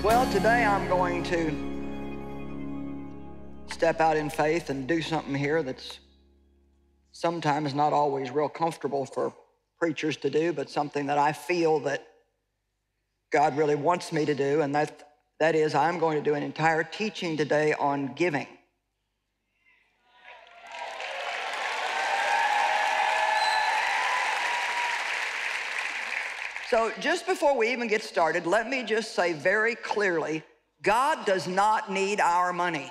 Well, today I'm going to step out in faith and do something here that's sometimes not always real comfortable for preachers to do, but something that I feel that God really wants me to do, and that is I'm going to do an entire teaching today on giving. So just before we even get started, let me just say very clearly, God does not need our money.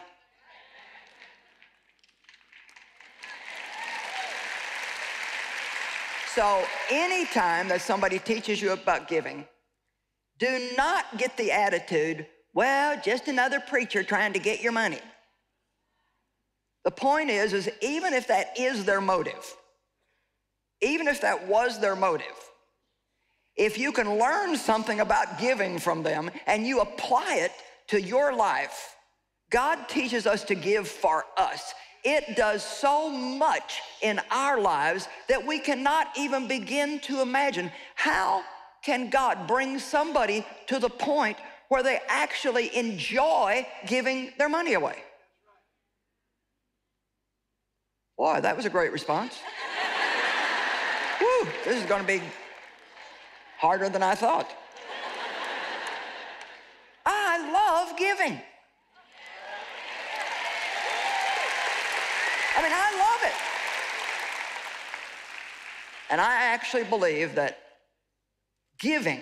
So anytime that somebody teaches you about giving, do not get the attitude, well, just another preacher trying to get your money. The point is even if that is their motive, even if that was their motive, if you can learn something about giving from them and you apply it to your life, God teaches us to give for us. It does so much in our lives that we cannot even begin to imagine. How can God bring somebody to the point where they actually enjoy giving their money away? Boy, that was a great response. Whew, this is going to be harder than I thought. I love giving. I mean, I love it. And I actually believe that giving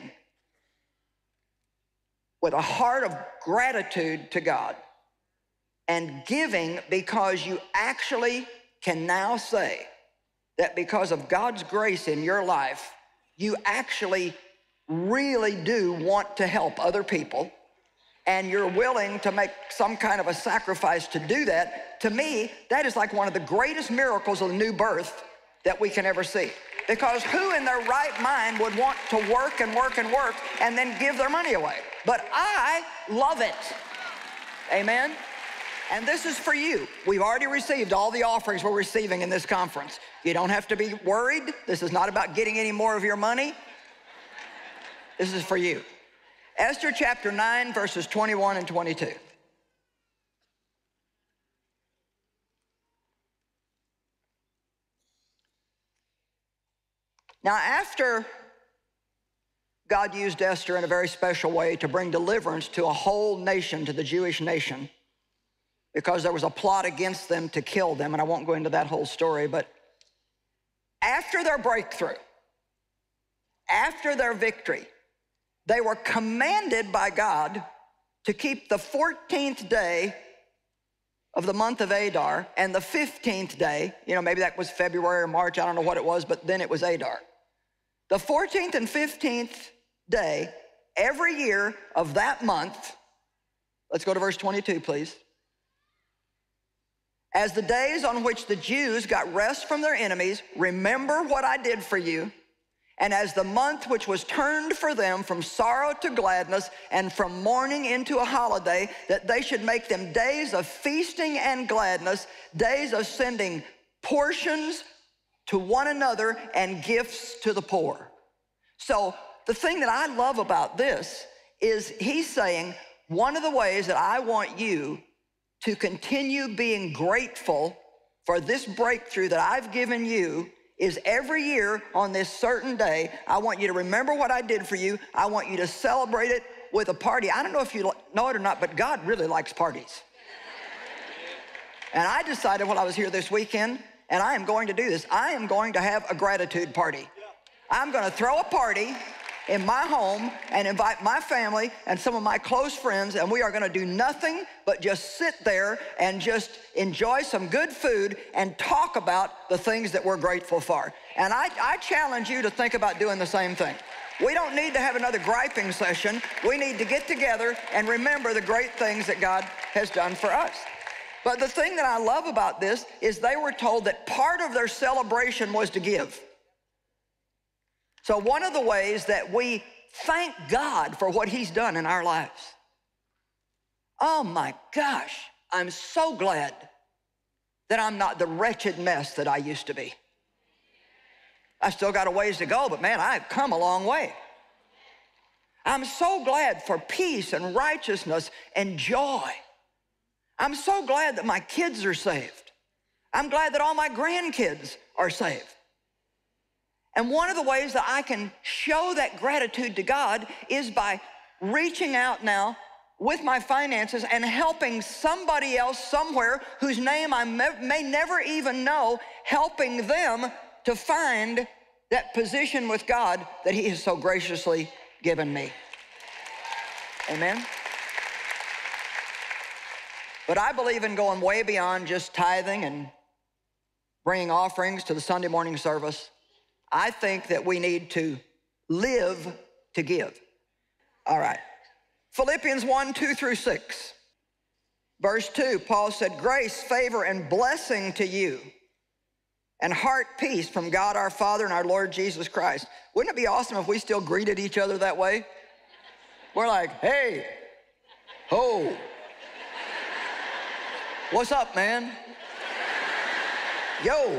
with a heart of gratitude to God and giving because you actually can now say that because of God's grace in your life, you actually really do want to help other people, and you're willing to make some kind of a sacrifice to do that. To me, that is like one of the greatest miracles of the new birth that we can ever see. Because who in their right mind would want to work and work and work and then give their money away? But I love it. Amen? And this is for you. We've already received all the offerings we're receiving in this conference. You don't have to be worried. This is not about getting any more of your money. This is for you. Esther chapter 9, verses 21 and 22. Now, after God used Esther in a very special way to bring deliverance to a whole nation, to the Jewish nation, because there was a plot against them to kill them, and I won't go into that whole story, but after their breakthrough, after their victory, they were commanded by God to keep the 14th day of the month of Adar and the 15th day, maybe that was February or March, I don't know what it was, but then it was Adar. The 14th and 15th day, every year of that month, let's go to verse 22, please. As the days on which the Jews got rest from their enemies, remember what I did for you. And as the month which was turned for them from sorrow to gladness and from mourning into a holiday, that they should make them days of feasting and gladness, days of sending portions to one another and gifts to the poor. So the thing that I love about this is he's saying, one of the ways that I want you to continue being grateful for this breakthrough that I've given you is every year on this certain day, I want you to remember what I did for you. I want you to celebrate it with a party. I don't know if you know it or not, but God really likes parties. And I decided while I was here this weekend, and I am going to do this, I am going to have a gratitude party. I'm going to throw a party in my home and invite my family and some of my close friends, and we are going to do nothing but just sit there and just enjoy some good food and talk about the things that we're grateful for. And I challenge you to think about doing the same thing. We don't need to have another griping session. We need to get together and remember the great things that God has done for us. But the thing that I love about this is they were told that part of their celebration was to give. So one of the ways that we thank God for what he's done in our lives. Oh my gosh, I'm so glad that I'm not the wretched mess that I used to be. I still got a ways to go, but man, I've come a long way. I'm so glad for peace and righteousness and joy. I'm so glad that my kids are saved. I'm glad that all my grandkids are saved. And one of the ways that I can show that gratitude to God is by reaching out now with my finances and helping somebody else somewhere whose name I may never even know, helping them to find that position with God that He has so graciously given me. Amen? But I believe in going way beyond just tithing and bringing offerings to the Sunday morning service. I think that we need to live to give. All right. Philippians 1:2-6. Verse 2, Paul said, grace, favor, and blessing to you, and heart peace from God our Father and our Lord Jesus Christ. Wouldn't it be awesome if we still greeted each other that way? We're like, hey, ho. What's up, man? Yo.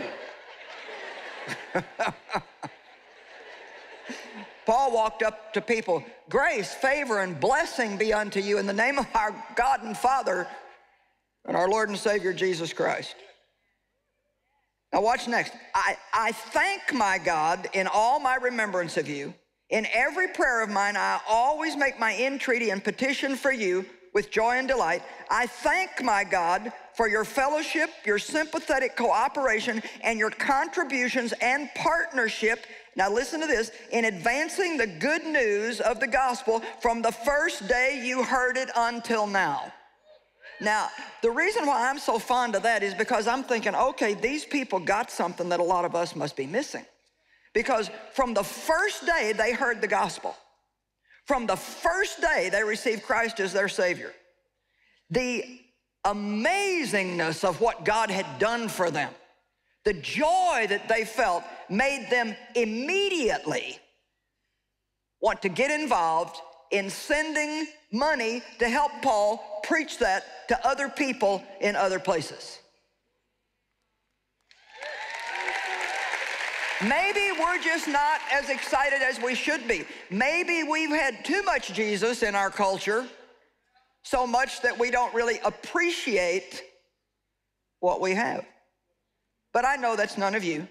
Paul walked up to people, grace, favor, and blessing be unto you in the name of our God and Father and our Lord and Savior Jesus Christ. Now watch next. I thank my God in all my remembrance of you. In every prayer of mine, I always make my entreaty and petition for you with joy and delight. I thank my God for your fellowship, your sympathetic cooperation, and your contributions and partnership. Now listen to this, in advancing the good news of the gospel from the first day you heard it until now. Now, the reason why I'm so fond of that is because I'm thinking, okay, these people got something that a lot of us must be missing. Because from the first day they heard the gospel, from the first day they received Christ as their Savior, the amazingness of what God had done for them, the joy that they felt made them immediately want to get involved in sending money to help Paul preach that to other people in other places. Maybe we're just not as excited as we should be. Maybe we've had too much Jesus in our culture, so much that we don't really appreciate what we have. But I know that's none of you.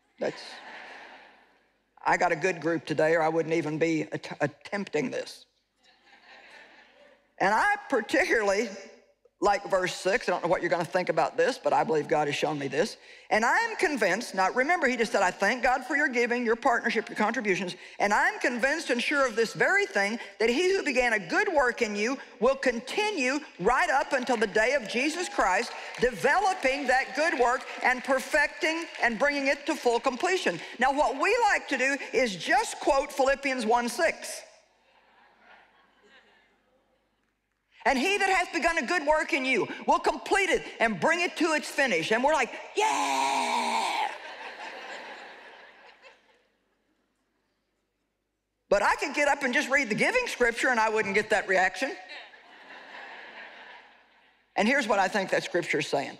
I got a good group today, or I wouldn't even be attempting this. And I particularly like verse 6. I don't know what you're going to think about this, but I believe God has shown me this. And I'm convinced, now remember he just said, I thank God for your giving, your partnership, your contributions, and I'm convinced and sure of this very thing, that he who began a good work in you will continue right up until the day of Jesus Christ, developing that good work and perfecting and bringing it to full completion. Now what we like to do is just quote Philippians 1:6. And he that hath begun a good work in you will complete it and bring it to its finish. And we're like, yeah. But I could get up and just read the giving scripture and I wouldn't get that reaction. And here's what I think that scripture is saying.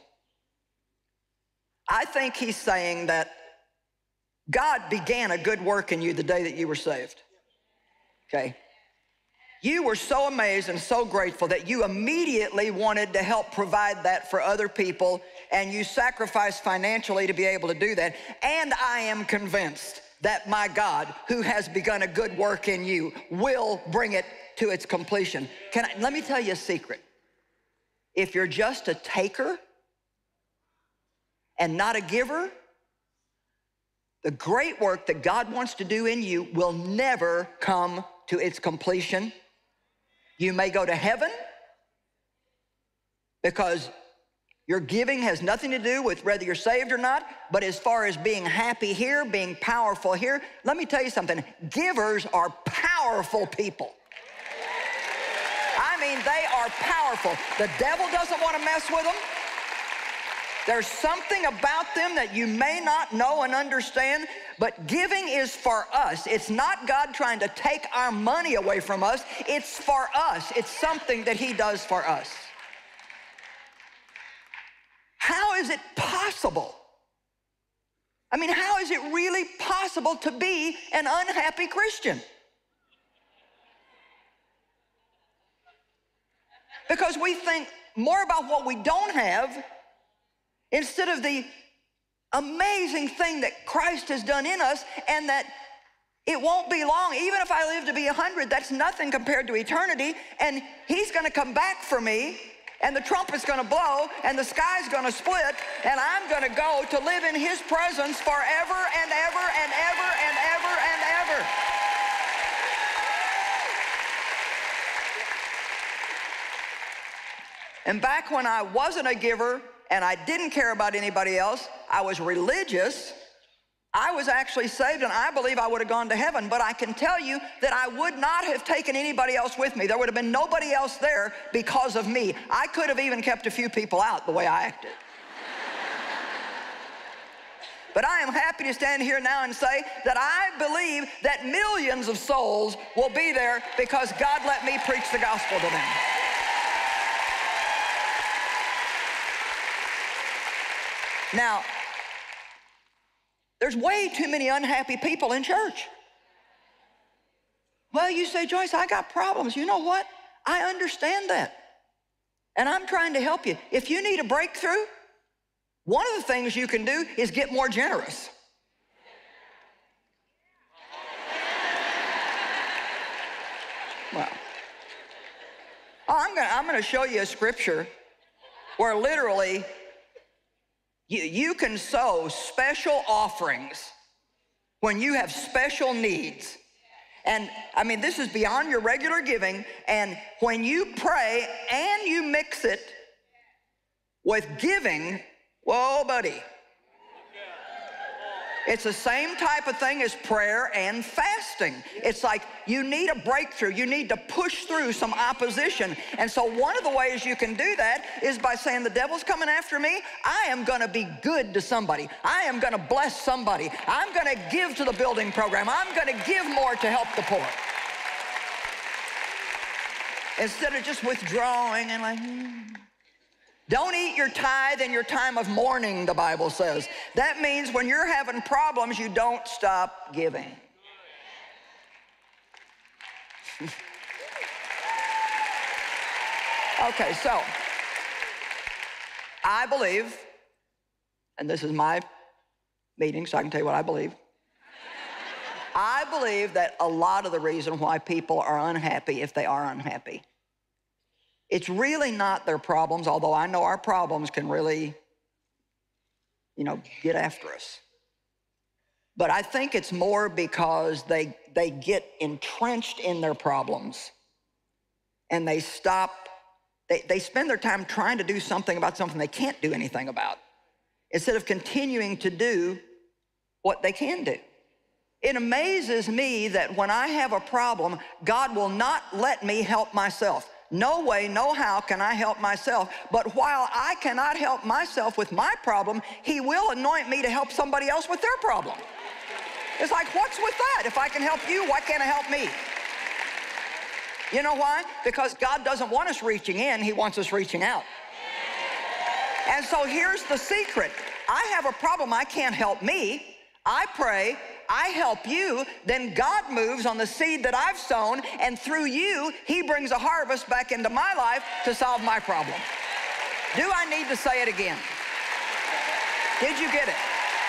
I think he's saying that God began a good work in you the day that you were saved. Okay? You were so amazed and so grateful that you immediately wanted to help provide that for other people, and you sacrificed financially to be able to do that. And I am convinced that my God, who has begun a good work in you, will bring it to its completion. Let me tell you a secret. If you're just a taker and not a giver, the great work that God wants to do in you will never come to its completion. You may go to heaven because your giving has nothing to do with whether you're saved or not, but as far as being happy here, being powerful here, let me tell you something. Givers are powerful people. I mean, they are powerful. The devil doesn't want to mess with them. There's something about them that you may not know and understand, but giving is for us. It's not God trying to take our money away from us. It's for us. It's something that he does for us. How is it possible? I mean, how is it really possible to be an unhappy Christian? because we think more about what we don't have instead of the amazing thing that Christ has done in us, and that it won't be long. Even if I live to be 100, that's nothing compared to eternity, and he's gonna come back for me, and the trumpet's gonna blow, and the sky's gonna split, and I'm gonna go to live in his presence forever and ever and ever and ever and ever. And back when I wasn't a giver and I didn't care about anybody else, I was religious, I was actually saved, and I believe I would have gone to heaven, but I can tell you that I would not have taken anybody else with me. There would have been nobody else there because of me. I could have even kept a few people out the way I acted. But I am happy to stand here now and say that I believe that millions of souls will be there because God let me preach the gospel to them. Now, there's way too many unhappy people in church. Well, you say, Joyce, I got problems. You know what? I understand that. And I'm trying to help you. If you need a breakthrough, one of the things you can do is get more generous. Well, I'm gonna show you a scripture where literally you can sow special offerings when you have special needs. And I mean, this is beyond your regular giving. And when you pray and you mix it with giving, whoa, buddy. It's the same type of thing as prayer and fasting. It's like you need a breakthrough. You need to push through some opposition. And so one of the ways you can do that is by saying, the devil's coming after me. I am gonna be good to somebody. I am gonna bless somebody. I'm gonna give to the building program. I'm gonna give more to help the poor. Instead of just withdrawing and like, Don't eat your tithe in your time of mourning, the Bible says. That means when you're having problems, you don't stop giving. Okay, so I believe, and this is my meeting, so I can tell you what I believe. I believe that a lot of the reason why people are unhappy, if they are unhappy, it's really not their problems, although I know our problems can really, get after us. But I think it's more because they get entrenched in their problems and they stop, they spend their time trying to do something about something they can't do anything about, instead of continuing to do what they can do. It amazes me that when I have a problem, God will not let me help myself. No way, no how can I help myself. But while I cannot help myself with my problem, he will anoint me to help somebody else with their problem. It's like, what's with that? If I can help you, why can't I help me? You know why? Because God doesn't want us reaching in, he wants us reaching out. And so here's the secret. I have a problem, I can't help me. I pray, I help you, then God moves on the seed that I've sown, and through you, he brings a harvest back into my life to solve my problem. Do I need to say it again? Did you get it?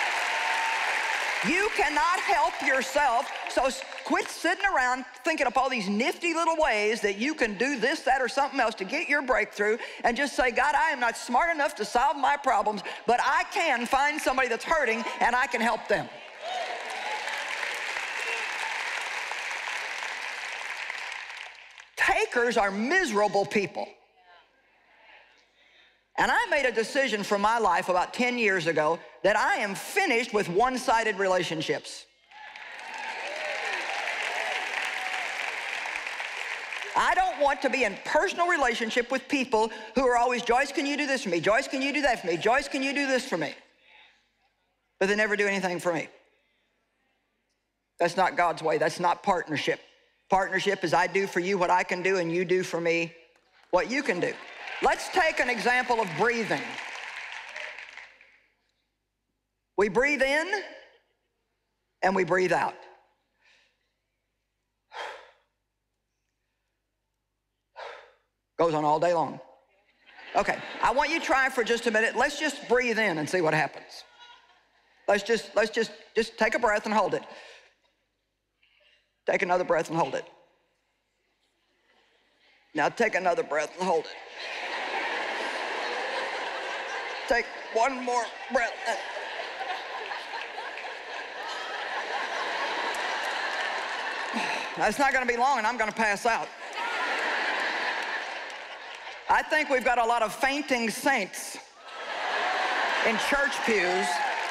You cannot help yourself, so quit sitting around thinking up all these nifty little ways that you can do this, that, or something else to get your breakthrough, and just say, God, I am not smart enough to solve my problems, but I can find somebody that's hurting and I can help them. Takers are miserable people. And I made a decision for my life about 10 years ago that I am finished with one-sided relationships. I don't want to be in personal relationship with people who are always, Joyce, can you do this for me? Joyce, can you do that for me? Joyce, can you do this for me? But they never do anything for me. That's not God's way. That's not partnership. Partnership is I do for you what I can do and you do for me what you can do. Let's take an example of breathing. We breathe in and we breathe out. Goes on all day long. Okay, I want you to try for just a minute. Let's just breathe in and see what happens. Let's just take a breath and hold it. Take another breath and hold it. Now take another breath and hold it. Take one more breath. That's not going to be long and I'm going to pass out. I think we've got a lot of fainting saints in church pews.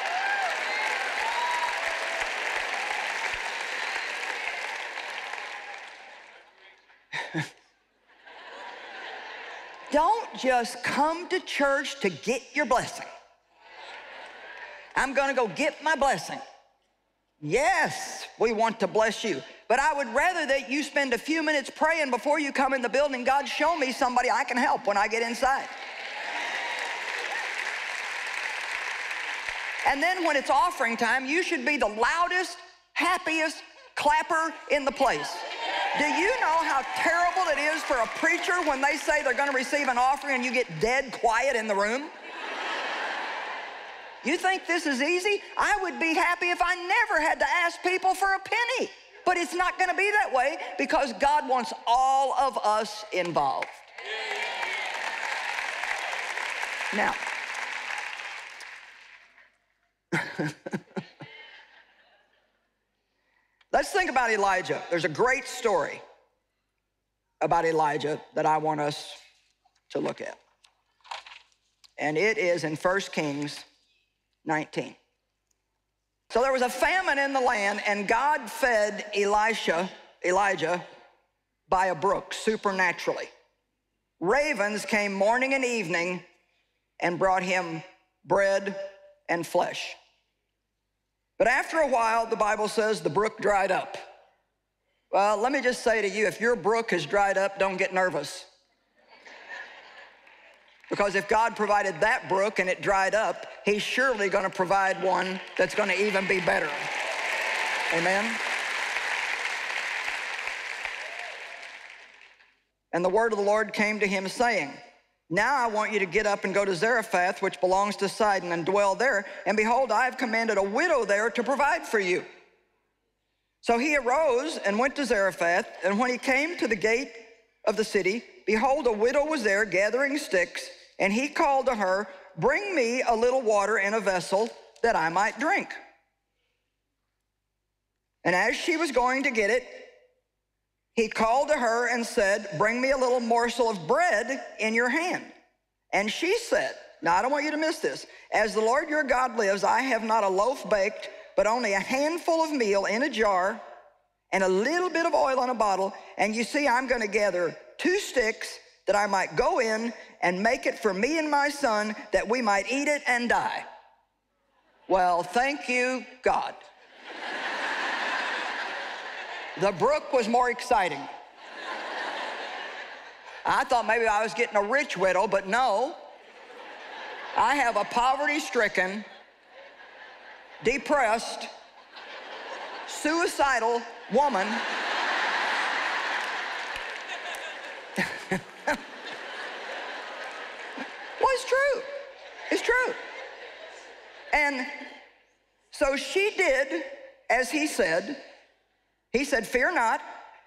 Don't just come to church to get your blessing. I'm going to go get my blessing. Yes, we want to bless you. But I would rather that you spend a few minutes praying before you come in the building. God, show me somebody I can help when I get inside. And then when it's offering time, you should be the loudest, happiest clapper in the place. Do you know how terrible it is for a preacher when they say they're going to receive an offering and you get dead quiet in the room? You think this is easy? I would be happy if I never had to ask people for a penny. But it's not going to be that way because God wants all of us involved. Now, let's think about Elijah. There's a great story about Elijah that I want us to look at. And it is in 1 Kings 19. So there was a famine in the land, and God fed Elijah by a brook supernaturally. Ravens came morning and evening and brought him bread and flesh. But after a while, the Bible says the brook dried up. Well, let me just say to you, if your brook has dried up, don't get nervous. Because if God provided that brook and it dried up, he's surely going to provide one that's going to even be better. Amen? And the word of the Lord came to him saying, now I want you to get up and go to Zarephath, which belongs to Sidon, and dwell there. And behold, I have commanded a widow there to provide for you. So he arose and went to Zarephath, and when he came to the gate of the city, behold, a widow was there gathering sticks, and he called to her, bring me a little water in a vessel that I might drink. And as she was going to get it, he called to her and said, bring me a little morsel of bread in your hand. And she said, now I don't want you to miss this, as the Lord your God lives, I have not a loaf baked, but only a handful of meal in a jar and a little bit of oil in a bottle. And you see, I'm going to gather 2 sticks that I might go in and make it for me and my son, that we might eat it and die. Well, thank you, God. The brook was more exciting. I thought maybe I was getting a rich widow, but no. I have a poverty-stricken, depressed, suicidal woman well, it's true. It's true. And so she did as he said. He said, fear not.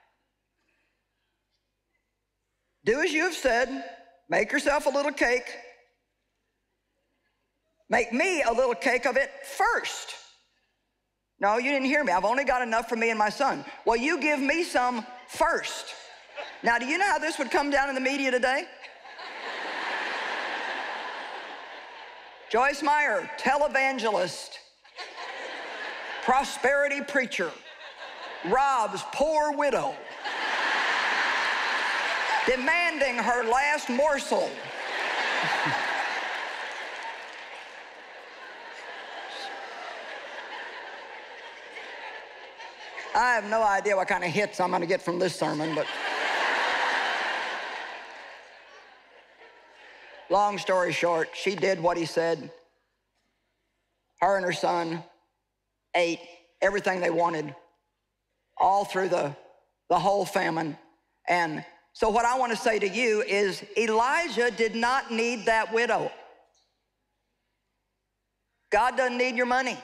Do as you have said. Make yourself a little cake. Make me a little cake of it first. No, you didn't hear me. I've only got enough for me and my son. Well, you give me some first. Now, do you know how this would come down in the media today? Joyce Meyer, televangelist, prosperity preacher, robs poor widow, demanding her last morsel. I have no idea what kind of hits I'm going to get from this sermon, but long story short, she did what he said. Her and her son ate everything they wanted all through the whole famine. And So what I want to say to you is Elijah did not need that widow. God doesn't need your money.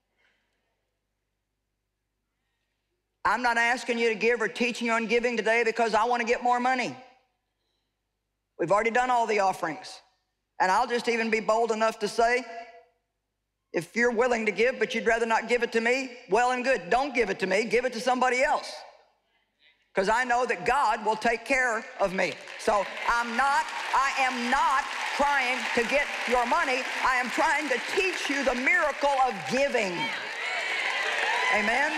I'm not asking you to give or teaching you on giving today because I want to get more money. We've already done all the offerings. And I'll just even be bold enough to say, if you're willing to give, but you'd rather not give it to me, well and good. Don't give it to me, give it to somebody else. Because I know that God will take care of me. So I am not trying to get your money. I am trying to teach you the miracle of giving. Amen?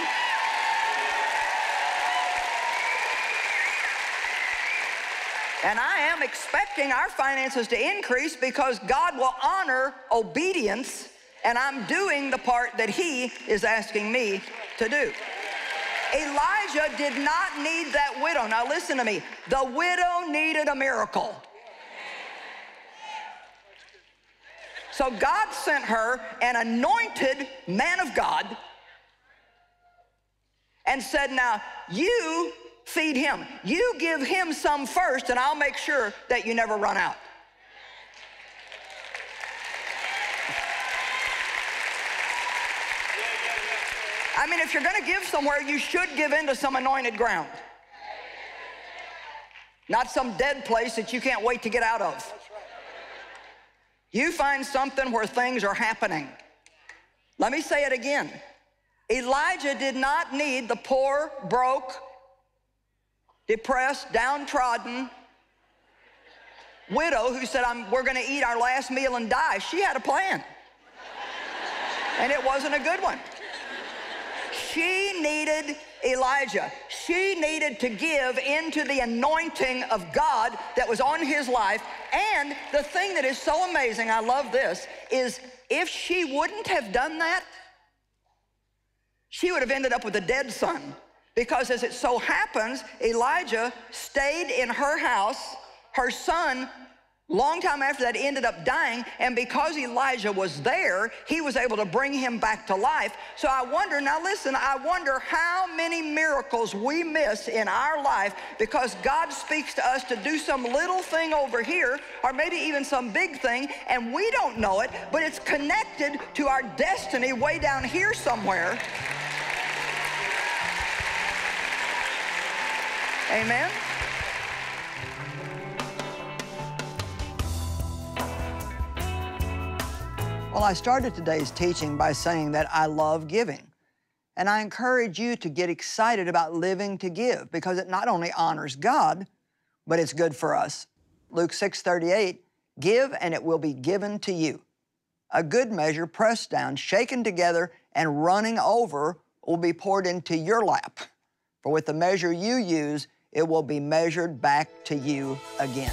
And I am expecting our finances to increase because God will honor obedience, and I'm doing the part that He is asking me to do. Elijah did not need that widow. Now listen to me. The widow needed a miracle. So God sent her an anointed man of God and said, now you feed him. You give him some first, and I'll make sure that you never run out. I mean, if you're going to give somewhere, you should give into some anointed ground. Not some dead place that you can't wait to get out of. You find something where things are happening. Let me say it again. Elijah did not need the poor, broke, depressed, downtrodden widow who said, we're going to eat our last meal and die. She had a plan. And it wasn't a good one. She needed Elijah. She needed to give into the anointing of God that was on his life. And the thing that is so amazing, I love this, is if she wouldn't have done that, she would have ended up with a dead son. Because as it so happens, Elijah stayed in her house. Her son, long time after that, ended up dying. And because Elijah was there, he was able to bring him back to life. So I wonder, now listen, I wonder how many miracles we miss in our life because God speaks to us to do some little thing over here, or maybe even some big thing, and we don't know it, but it's connected to our destiny way down here somewhere. Amen? Well, I started today's teaching by saying that I love giving. And I encourage you to get excited about living to give because it not only honors God, but it's good for us. Luke 6:38, give and it will be given to you. A good measure pressed down, shaken together, and running over will be poured into your lap. For with the measure you use, it will be measured back to you again.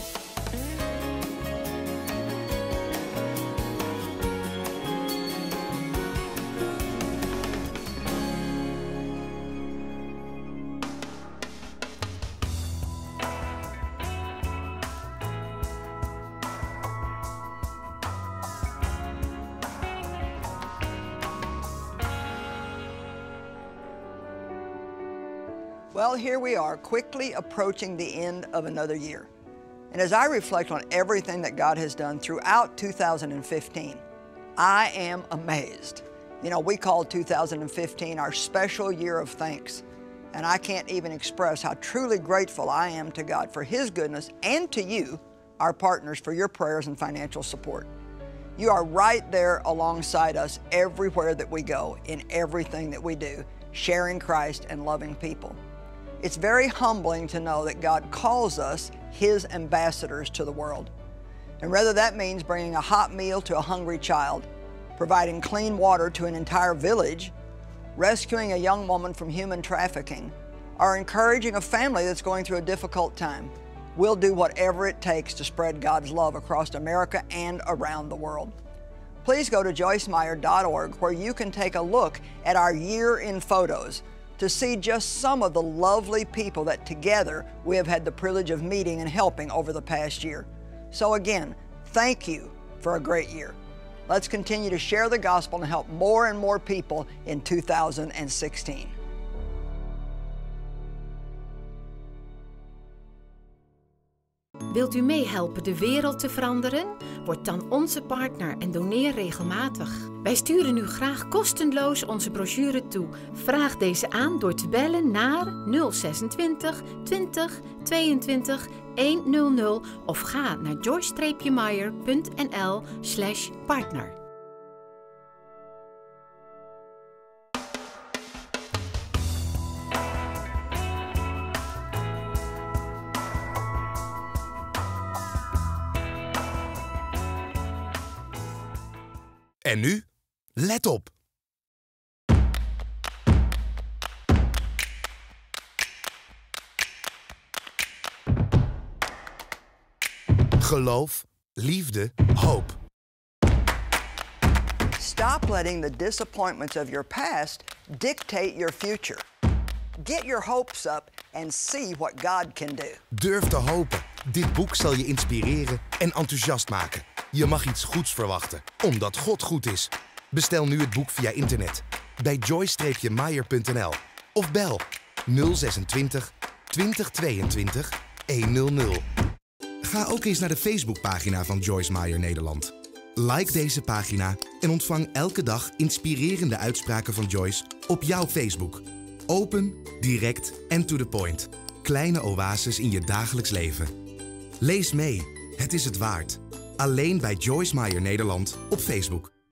Well, here we are, quickly approaching the end of another year. And as I reflect on everything that God has done throughout 2015, I am amazed. You know, we called 2015 our special year of thanks. And I can't even express how truly grateful I am to God for His goodness and to you, our partners, for your prayers and financial support. You are right there alongside us everywhere that we go, in everything that we do, sharing Christ and loving people. It's very humbling to know that God calls us His ambassadors to the world. And whether that means bringing a hot meal to a hungry child, providing clean water to an entire village, rescuing a young woman from human trafficking, or encouraging a family that's going through a difficult time, we'll do whatever it takes to spread God's love across America and around the world. Please go to joycemeyer.org where you can take a look at our year in photos to see just some of the lovely people that together we have had the privilege of meeting and helping over the past year. So again, thank you for a great year. Let's continue to share the gospel and help more and more people in 2016. Wilt u meehelpen de wereld te veranderen? Word dan onze partner en doneer regelmatig. Wij sturen u graag kostenloos onze brochure toe. Vraag deze aan door te bellen naar 026 20 22 100 of ga naar joyce-meyer.nl/partner. En nu, let op! Geloof, liefde, hoop. Stop letting the disappointments of your past dictate your future. Get your hopes up and see what God can do. Durf te hopen. Dit boek zal je inspireren en enthousiast maken. Je mag iets goeds verwachten, omdat God goed is. Bestel nu het boek via internet bij joyce-meyer.nl of bel 026 2022 100. Ga ook eens naar de Facebookpagina van Joyce Meyer Nederland. Like deze pagina en ontvang elke dag inspirerende uitspraken van Joyce op jouw Facebook. Open, direct en to the point. Kleine oases in je dagelijks leven. Lees mee, het is het waard. Alleen bij Joyce Meyer Nederland op Facebook.